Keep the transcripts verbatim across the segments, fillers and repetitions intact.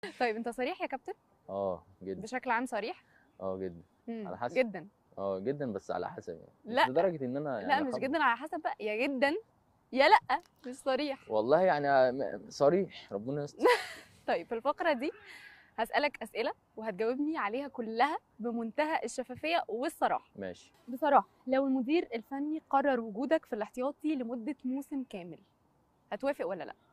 طيب أنت صريح يا كابتن؟ اه جدا. بشكل عام صريح؟ اه جدا. إمم، على حسب. جدًا. اه جدا بس على حسب يعني، مش لأ، لدرجه ان انا لأ يعني مش اخبط. جدًا على حسب بقى، يا جدًا يا لأ، مش صريح. والله يعني م- صريح، ربنا يستر. طيب في الفقرة دي هاسألك أسئلة وهتجاوبني عليها كلها بمنتهى الشفافية والصراحة. ماشي. بصراحة لو المدير الفني قرر وجودك في الاحتياطي لمدة موسم كامل، هتوافق والّا لأ؟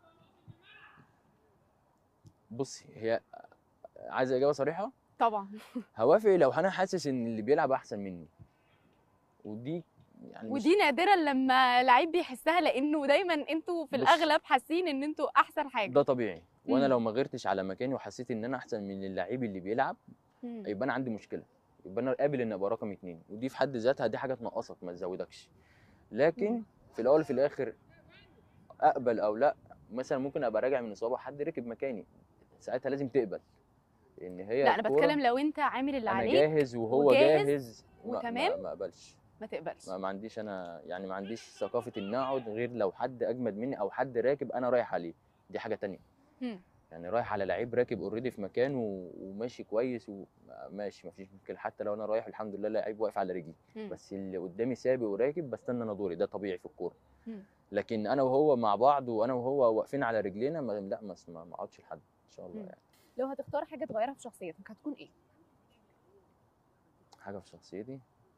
بصي، هي عايزه اجابه صريحه. طبعًا. هوافق لو انا حاسس ان اللي بيلعب احسن مني، ودي يعني مش. ودي نادرًا لمّا لعيب بيحسها، لإنه دايمًا أنتم في بص، الأغلب حاسين إن أنتم أحسن حاجة. ده طبيعي، وانا إمم، لو ما غيرتش على مكاني وحسيت ان انا احسن من اللعيب اللي بيلعب، إمم، يبقى انا عندي مشكله. يبقى انا قابل ان ابقى رقم اتنين، ودي في حد ذاتها دي حاجه تنقصك ما تزودكش. إمم. لكن في الاول وفي الاخر، اقبل او لا، مثلا ممكن ابقى راجع من اصابه حد ركب مكاني، ساعتها لازم تقبل ان هي لأ أنا الكوره. باتكلم لو أنت عامل اللي انا عليك جاهز وهو وجاهز جاهز، ما وتمام، ما ما اقبلش. ما تقبلش. ما, ما عنديش انا يعني ما عنديش ثقافه ان اقعد غير لو حد اجمد مني او حد راكب انا رايح عليه. دي حاجه تانية. إمم، يعني رايح على لعيب راكب اوريدي في مكانه وماشي كويس وماشي، مفيش مشكله. حتى لو انا رايح الحمد لله لعيب واقف على رجلي، إمم، بس اللي قدامي سابق وراكب بستنى انا دوري، ده طبيعي في الكوره. إمم. لكن انا وهو مع بعض وانا وهو واقفين على رجلينا، ما لا ما ما ما اقعدش لحد ان شاء الله إمم. يعني. لو هتختار حاجة تغيّرها في شخصيتك هتكون إيه؟ حاجه في شخصيتي،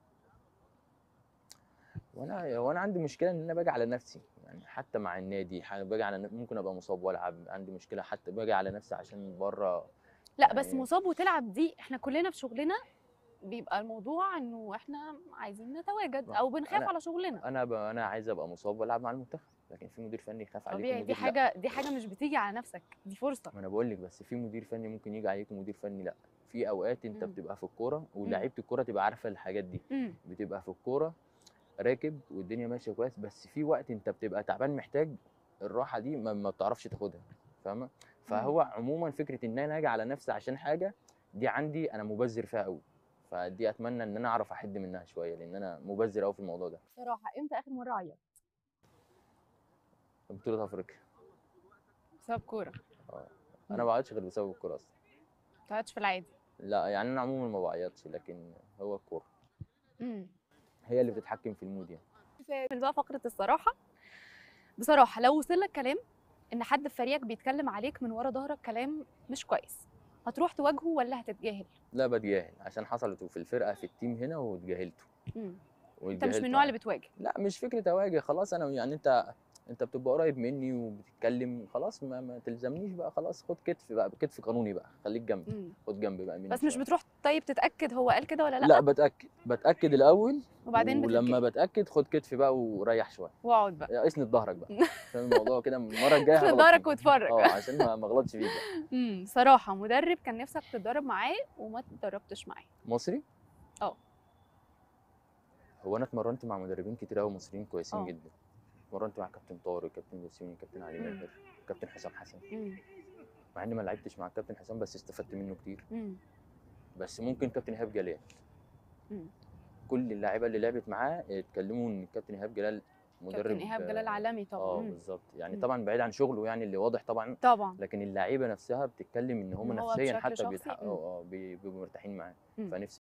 وانا وانا عندي مشكله ان انا باجي على نفسي، يعني حتى مع النادي ح- باجي على ن- ممكن ابقى مصاب والعب، عندي مشكله حتى باجي على نفسي عشان بره. لأ بس يعني مصاب وتلعب دي إحنا كلنا في شغلنا بيبقى الموضوع إنه إحنا عايزين نتواجد ما- أو بنخاف انا على شغلنا. انا ب... انا عايز ابقى مصاب والعب مع المنتخب، لكن في مدير فني يخاف عليك طبيعي دي ومدير لا. حاجة دي حاجة مش بتيجي على نفسك، دي فرصة. ما انا بقول لك، بس في مدير فني ممكن يجي عليك ومدير فني لا. في اوقات انت إمم، بتبقى في الكوره إمم، ولاعيبه الكوره تبقى عارفه الحاجات دي. إمم، بتبقى في الكوره راكب والدنيا ماشيه كويس، بس في وقت انت بتبقى تعبان محتاج الراحه دي، ما, ما بتعرفش تاخدها. فاهمه؟ إمم. فهو عموما فكره ان انا اجي على نفسي عشان حاجه، دي عندي انا مبذر فيها قوي. فدي اتمنى ان انا اعرف احد منها شويه، لان انا مبذر قوي في الموضوع ده. بصراحة إمتى آخر مرة عيطت؟ بطوله افريقيا. بسبب كورة. اه. انا إمم، ما بعيطش غير بسبب الكوره اصلا. ما بتعيطش في العادي. لا يعني انا عموما ما بعيطش، لكن هو الكوره إمم. هي اللي بتتحكم في المود يعني. نعمل بقى فقرة الصراحة. بصراحة لو وصل لك كلام إن حد في فريقك بيتكلم عليك من ورا ضهرك كلام مش كويس، هتروح تواجهه والّا هتتجاهل؟ لا بتجاهل، عشان حصلت في الفرقه في التيم هنا واتجاهلته. إمم. أنت مش من واتجاهلته النوع اللي عادي. بتواجه. لا مش فكره اواجه، خلاص انا يعني انت انت بتبقى قريب مني وبتتكلم خلاص، ما, ما تلزمنيش بقى، خلاص خد كتف بقى، كتف قانوني بقى، خليك جنبي. إمم. خد جنبي بقى مني بس مش شويه. بتروح طيب تتأكد هو قال كده والّا لأ؟ لا بتاكد، بتاكد الاول. وبعدين ولما بتتجاهل. بتاكد خد كتف بقى وريح شويه. واقعد بقى. اسند ظهرك بقى، عشان الموضوع كده المره الجايه اسند هغلط ضهرك فيه. واتفرج. اه عشان ما ما اغلطش فيك بقى. إمم، صراحة مدرب كان نفسك تتدرب معاه وما اتدربتش معاه. مصري. آه، هو انا اتمرنت مع مدربين كتير قوي مصريين كويسين آه. جدا. اتمرنت مع كابتن طارق، كابتن بسيوني، كابتن علي إمم، ماهر، كابتن حسام حسن. إمم، مع اني ما لعبتش مع الكابتن حسام بس استفدت منه كتير. إمم، بس ممكن كابتن ايهاب جلال، إمم. كل اللاعيبه اللي لعبت معاه اتكلموا ان الكابتن ايهاب جلال كابتن مدرب. إيهاب جلال عالمي طبعًا. اه إمم، بالظبط، يعني إمم. طبعا بعيد عن شغله يعني اللي واضح طبعا. طبعًا. لكن اللعيبه نفسها بتتكلم ان هم إن هو نفسيا بشكل حتى شخصي. بيتحققوا إمم، اه بي- بيبقوا مرتاحين معاه. إمم. فنفسي